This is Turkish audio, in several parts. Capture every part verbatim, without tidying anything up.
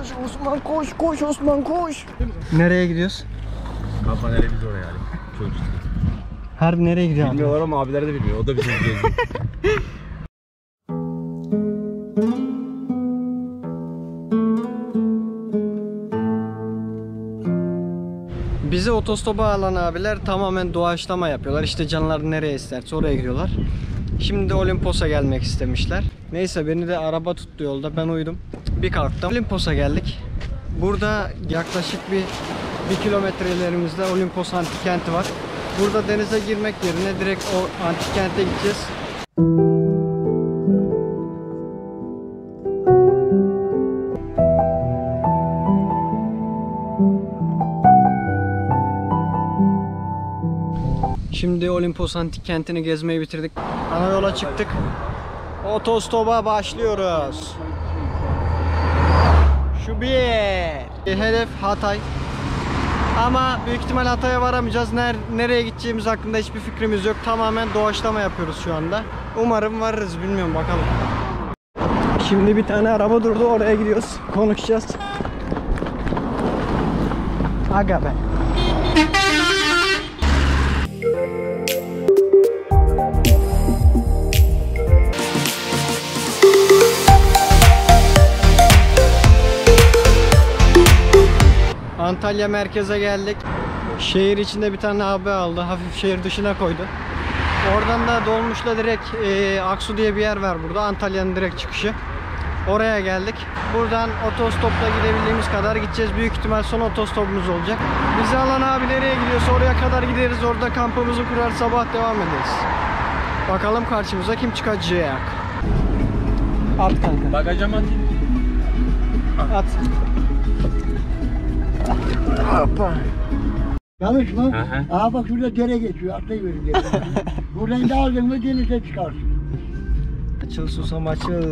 Koş Osman koş, koş Osman koş. Nereye gidiyoruz? Kafa nereye biz oraya yani. Çocuk. Harbi nereye gidiyor? Bilmiyorlar ama abiler de bilmiyor. O da bizim gezdi. Bizi otostopa alan abiler tamamen doğaçlama yapıyorlar. İşte canları nereye isterse oraya gidiyorlar. Şimdi de Olimpos'a gelmek istemişler. Neyse beni de araba tuttu yolda. Ben uyudum. Bir kalktım. Olimpos'a geldik. Burada yaklaşık bir bir kilometrelerimizde Olimpos Antik Kenti var. Burada denize girmek yerine direkt o antik kente gideceğiz. Şimdi Olimpos Antik Kenti'ni gezmeyi bitirdik. Ana yola çıktık. Otostopa başlıyoruz. Şu bir. Hedef Hatay. Ama büyük ihtimal Hatay'a varamayacağız. Nereye gideceğimiz hakkında hiçbir fikrimiz yok. Tamamen doğaçlama yapıyoruz şu anda. Umarım varırız, bilmiyorum, bakalım. Şimdi bir tane araba durdu, oraya gidiyoruz. Konuşacağız. Aga be. Antalya merkeze geldik. Şehir içinde bir tane abi aldı. Hafif şehir dışına koydu. Oradan da dolmuşla direkt e, Aksu diye bir yer var burada. Antalya'nın direkt çıkışı. Oraya geldik. Buradan otostopla gidebildiğimiz kadar gideceğiz. Büyük ihtimal son otostopumuz olacak. Bizi alan abi nereye gidiyorsa oraya kadar gideriz. Orada kampımızı kurar, sabah devam ederiz. Bakalım karşımıza kim çıkacak. At kanka. Bagaja mı atayım? At. Hoppa. Yanlış mı? Aha bak şurada dere geçiyor. Atlayıverin dere. Buradan da aldın mı denize çıkarsın. Açıl susam açıl.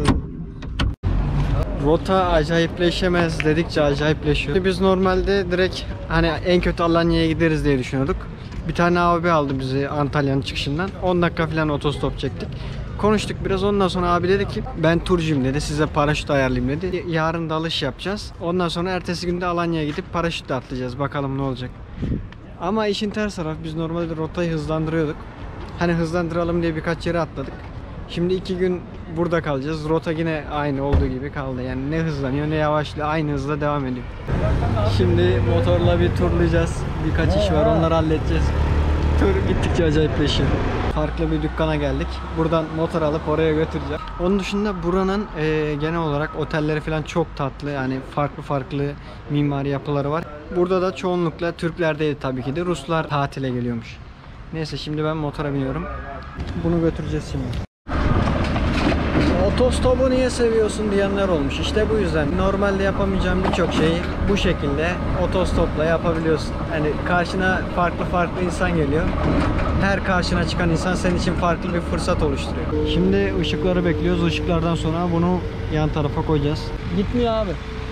Rota acayipleşemez dedikçe acayipleşiyor. Biz normalde direkt hani en kötü Alanya'ya gideriz diye düşünüyorduk. Bir tane abi aldı bizi Antalya'nın çıkışından. on dakika falan otostop çektik. Konuştuk biraz, ondan sonra abi dedi ki ben turcuyum dedi, size paraşüt ayarlayayım dedi. Yarın dalış yapacağız. Ondan sonra ertesi günde Alanya'ya gidip paraşütle atlayacağız. Bakalım ne olacak. Ama işin ters tarafı, biz normalde rotayı hızlandırıyorduk. Hani hızlandıralım diye birkaç yere atladık. Şimdi iki gün burada kalacağız. Rota yine aynı olduğu gibi kaldı. Yani ne hızlanıyor ne yavaşlıyor. Aynı hızla devam ediyor. Şimdi motorla bir turlayacağız. Birkaç iş var, onları halledeceğiz. Tur gittikçe acayipleşiyor. Farklı bir dükkana geldik. Buradan motor alıp oraya götüreceğim. Onun dışında buranın e, genel olarak otelleri falan çok tatlı. Yani farklı farklı mimari yapıları var. Burada da çoğunlukla Türklerdeydi tabii ki de. Ruslar tatile geliyormuş. Neyse şimdi ben motora biniyorum. Bunu götüreceğiz şimdi. Otostopu niye seviyorsun diyenler olmuş. İşte bu yüzden normalde yapamayacağım birçok şeyi bu şekilde otostopla yapabiliyorsun. Hani karşına farklı farklı insan geliyor. Her karşına çıkan insan senin için farklı bir fırsat oluşturuyor. Şimdi ışıkları bekliyoruz. Işıklardan sonra bunu yan tarafa koyacağız. Gitmiyor abi.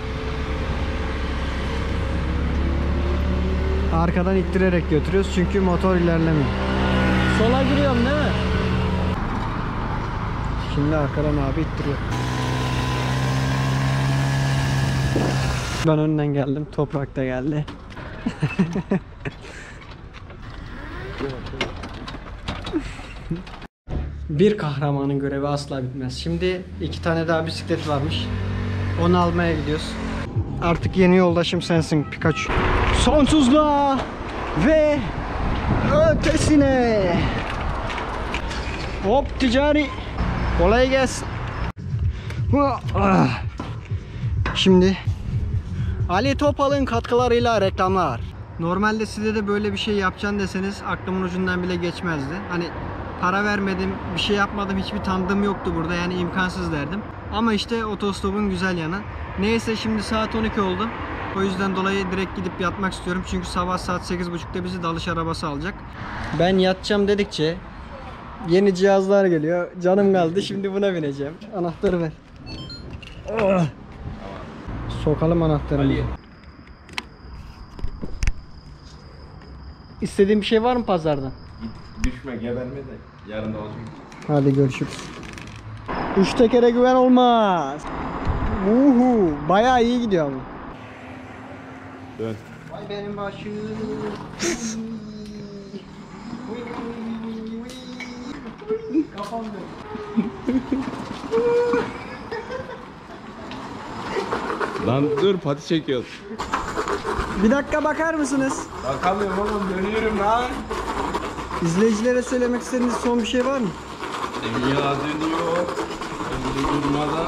Arkadan ittirerek götürüyoruz çünkü motor ilerlemiyor. Sola giriyorum değil mi? Şimdi arkadan abi ittiriyor. Ben önden geldim. Toprak da geldi. Bir kahramanın görevi asla bitmez. Şimdi iki tane daha bisiklet varmış. Onu almaya gidiyoruz. Artık yeni yoldaşım sensin Pikachu. Sonsuzluğa ve ötesine. Hop ticari. Kolay gelsin. Şimdi Ali Topal'ın katkılarıyla reklamlar. Normalde size de böyle bir şey yapacaksın deseniz aklımın ucundan bile geçmezdi. Hani para vermedim, bir şey yapmadım, hiçbir tanıdığım yoktu burada, yani imkansız derdim. Ama işte otostopun güzel yanı. Neyse şimdi saat on iki oldu. O yüzden dolayı direkt gidip yatmak istiyorum. Çünkü sabah saat sekiz buçukta bizi dalış arabası alacak. Ben yatacağım dedikçe yeni cihazlar geliyor. Canım kaldı. Şimdi buna bineceğim. Anahtarı ver. Oh. Sokalım anahtarımızı. İstediğin bir şey var mı pazardan? Düşme, geberme de yarın da olacak. Hadi görüşürüz. Üç tekere güven olmaz. Uhu, bayağı iyi gidiyor bu. Dön. Vay benim başım. Kafam dön. Lan dur pati çekiyoruz. Bir dakika bakar mısınız? Bakamıyorum oğlum dönüyorum lan. İzleyicilere söylemek istediğiniz son bir şey var mı? Dünya dönüyor. Ömrü durmadan.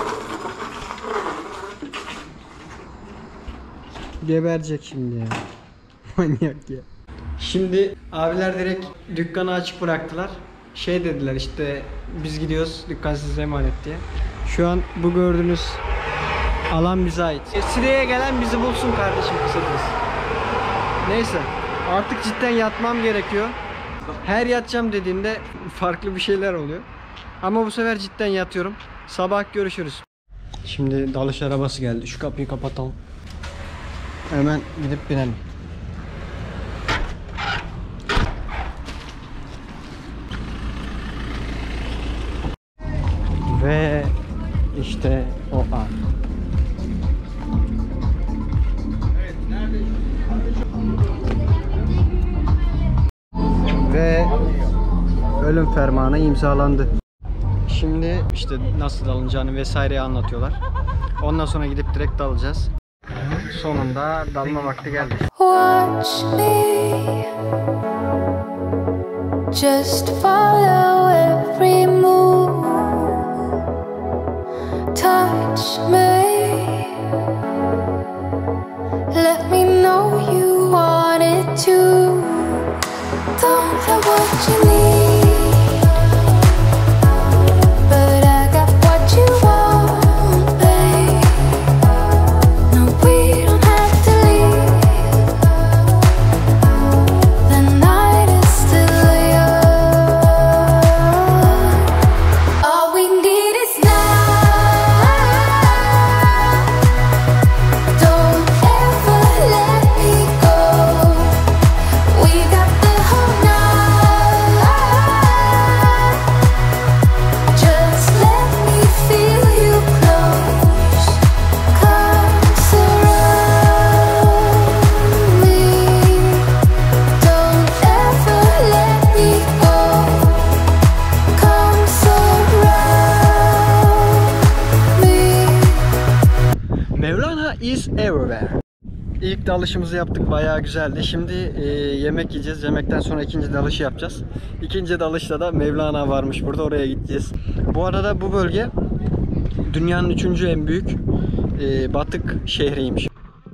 Geberecek şimdi ya. Manyak ya. Şimdi abiler direkt dükkanı açık bıraktılar. Şey dediler işte biz gidiyoruz dükkan size emanet diye. Şu an bu gördüğünüz alan bize ait. E, Sire'ye gelen bizi bulsun kardeşim kısacası. Neyse artık cidden yatmam gerekiyor. Her yatacağım dediğimde farklı bir şeyler oluyor. Ama bu sefer cidden yatıyorum. Sabah görüşürüz. Şimdi dalış arabası geldi. Şu kapıyı kapatalım. Hemen gidip binelim. Ve işte o an. Ve ölüm fermanı imzalandı. Şimdi işte nasıl dalınacağını vesaireyi anlatıyorlar. Ondan sonra gidip direkt dalacağız. Sonunda dalma vakti geldi. Watch me, just follow every move. Touch me, let me know you want it too. Don't have what you need, but I got what you want, babe. No, we don't have to leave. The night is still young. All we need is now. Don't ever let me go. We got the whole night. Just let me feel you close. Come surround me. Don't ever let me go. Come surround me. Mevlana is everywhere. İlk dalışımızı yaptık, bayağı güzeldi. Şimdi e, yemek yiyeceğiz. Yemekten sonra ikinci dalışı yapacağız. İkinci dalışta da Mevlana varmış burada, oraya gideceğiz. Bu arada bu bölge dünyanın üçüncü en büyük e, batık şehriymiş.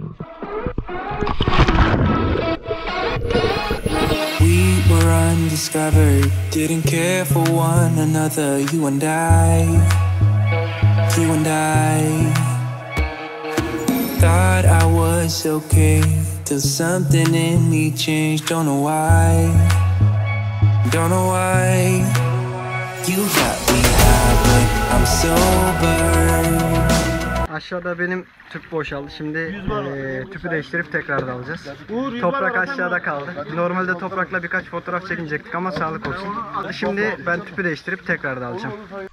We were undiscovered, didn't care for one another, you and I, you and I. Thought I was okay, till something in me changed, don't know why, don't know why. You got me high, but I'm sober. Aşağıda benim tüp boşaldı. Şimdi e, tüpü değiştirip tekrar dalacağız. Toprak aşağıda kaldı. Normalde toprakla birkaç fotoğraf çekinecektik ama sağlık olsun. Şimdi ben tüpü değiştirip tekrar dalacağım.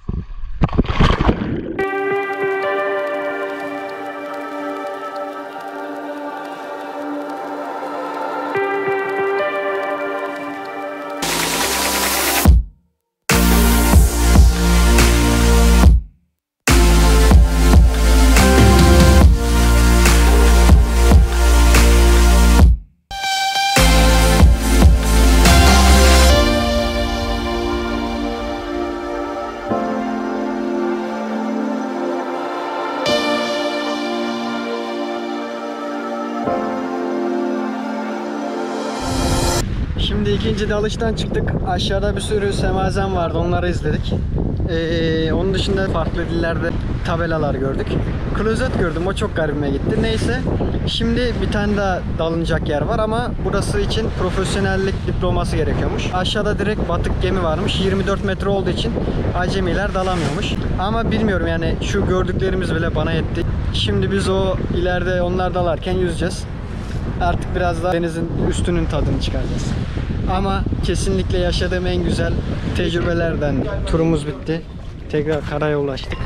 Şimdi ikinci dalıştan çıktık. Aşağıda bir sürü semazen vardı. Onları izledik. Ee, onun dışında farklı dillerde tabelalar gördük. Klozet gördüm. O çok garibime gitti. Neyse. Şimdi bir tane daha dalınacak yer var ama burası için profesyonellik diploması gerekiyormuş. Aşağıda direkt batık gemi varmış. yirmi dört metre olduğu için acemiler dalamıyormuş. Ama bilmiyorum yani, şu gördüklerimiz bile bana yetti. Şimdi biz o ileride onlar dalarken yüzeceğiz. Artık biraz daha denizin üstünün tadını çıkaracağız. Ama kesinlikle yaşadığım en güzel tecrübelerden. Turumuz bitti. Tekrar karaya ulaştık.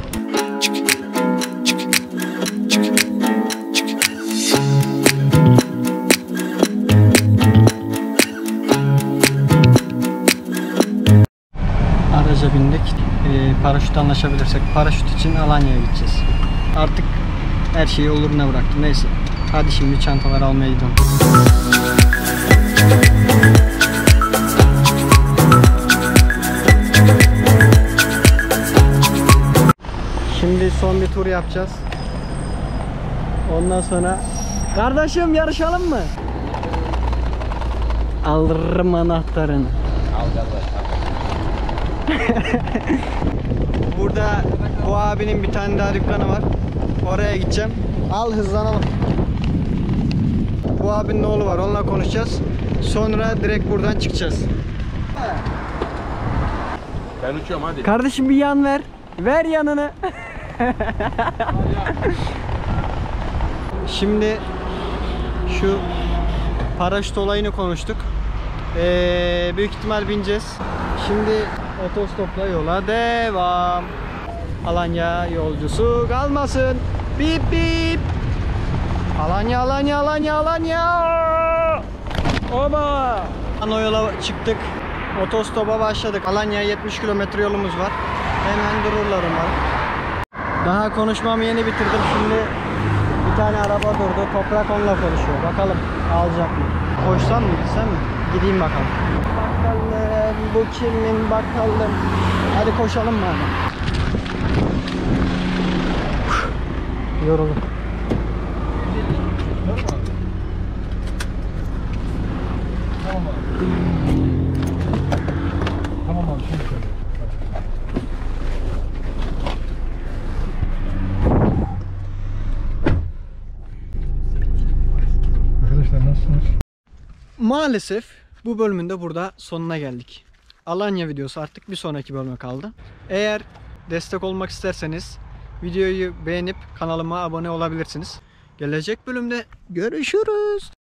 gidecek. E, paraşüt anlaşabilirsek paraşüt için Alanya'ya gideceğiz. Artık her şeyi oluruna bıraktım. Neyse. Hadi şimdi çantaları almaya gidelim. Şimdi son bir tur yapacağız. Ondan sonra kardeşim yarışalım mı? Alırım anahtarını. Burada bu abinin bir tane daha dükkanı var. Oraya gideceğim. Al hızlanalım. Bu abinin oğlu var. Onunla konuşacağız. Sonra direkt buradan çıkacağız. Ben uçuyorum hadi. Kardeşim bir yan ver. Ver yanını. Şimdi şu paraşüt olayını konuştuk. Ee, büyük ihtimal bineceğiz. Şimdi otostopla yola devam. Alanya yolcusu kalmasın. Bip bip. Alanya Alanya Alanya Alanya. Oba. O yola çıktık. Otostopa başladık. Alanya'ya yetmiş kilometre yolumuz var. Hemen dururlar umarım. Daha konuşmamı yeni bitirdim. Şimdi bir tane araba durdu. Toprak onunla konuşuyor. Bakalım alacak mı? Koşsam mı gitsem mi? Gideyim bakalım. Bakalım bu kimin bakalım. Hadi koşalım mı? Yoruldum. Maalesef bu bölümün de burada sonuna geldik. Alanya videosu artık bir sonraki bölüme kaldı. Eğer destek olmak isterseniz videoyu beğenip kanalıma abone olabilirsiniz. Gelecek bölümde görüşürüz.